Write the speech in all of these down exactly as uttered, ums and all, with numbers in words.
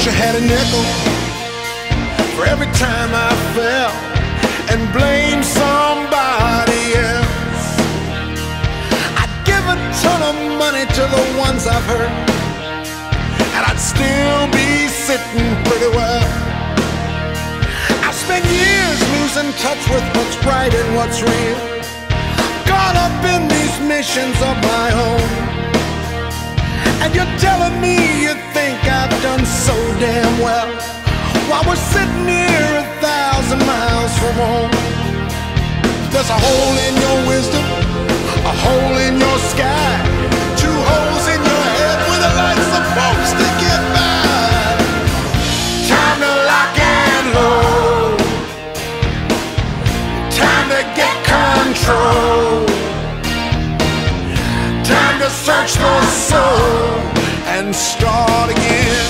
wish I had a nickel for every time I fell and blame somebody else. I'd give a ton of money to the ones I've hurt, and I'd still be sitting pretty well. I spent years losing touch with what's right and what's real, caught up in these missions of my own. And you're telling me you think I've done so damn well, while we're sitting here a thousand miles from home. There's a hole in your wisdom, a hole in your sky, two holes in your head where the light's supposed to get by. Time to lock and load, time to get control, time to search the soul and start again.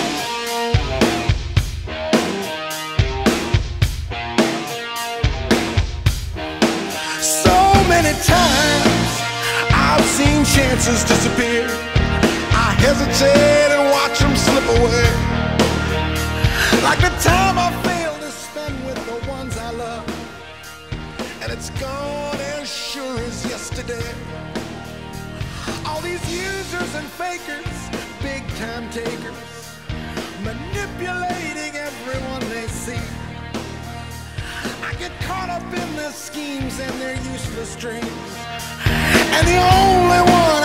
So many times I've seen chances disappear. I hesitate and watch them slip away, like the time I failed to spend with the ones I love, and it's gone as sure as yesterday. All these users and fakers, big time takers, manipulating everyone they see. I get caught up in their schemes and their useless dreams, and the only one